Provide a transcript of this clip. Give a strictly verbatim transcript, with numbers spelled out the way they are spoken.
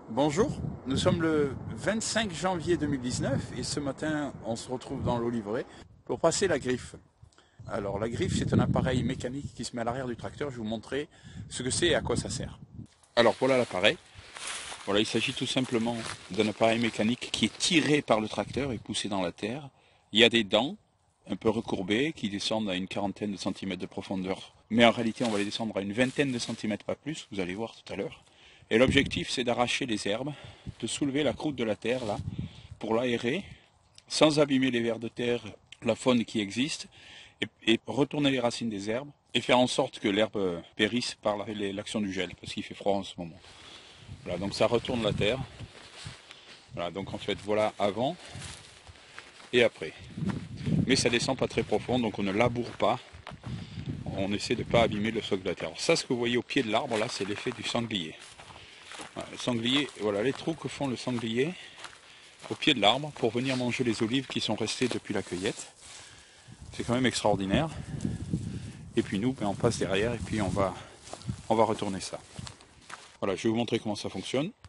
Bonjour, nous sommes le vingt-cinq janvier deux mille dix-neuf et ce matin on se retrouve dans l'Olivré pour passer la griffe. Alors la griffe c'est un appareil mécanique qui se met à l'arrière du tracteur, je vais vous montrer ce que c'est et à quoi ça sert. Alors voilà l'appareil, voilà, il s'agit tout simplement d'un appareil mécanique qui est tiré par le tracteur et poussé dans la terre. Il y a des dents un peu recourbées qui descendent à une quarantaine de centimètres de profondeur, mais en réalité on va les descendre à une vingtaine de centimètres, pas plus, vous allez voir tout à l'heure. Et l'objectif c'est d'arracher les herbes, de soulever la croûte de la terre là, pour l'aérer, sans abîmer les vers de terre, la faune qui existe, et, et retourner les racines des herbes, et faire en sorte que l'herbe périsse par l'action du gel, parce qu'il fait froid en ce moment. Voilà, donc ça retourne la terre. Voilà, donc en fait voilà avant et après. Mais ça descend pas très profond, donc on ne laboure pas. On essaie de ne pas abîmer le socle de la terre. Alors ça, ce que vous voyez au pied de l'arbre là, c'est l'effet du sanglier. Voilà, le sanglier, voilà les trous que font le sanglier au pied de l'arbre pour venir manger les olives qui sont restées depuis la cueillette. C'est quand même extraordinaire. Et puis nous, ben, on passe derrière et puis on va, on va retourner ça. Voilà, je vais vous montrer comment ça fonctionne.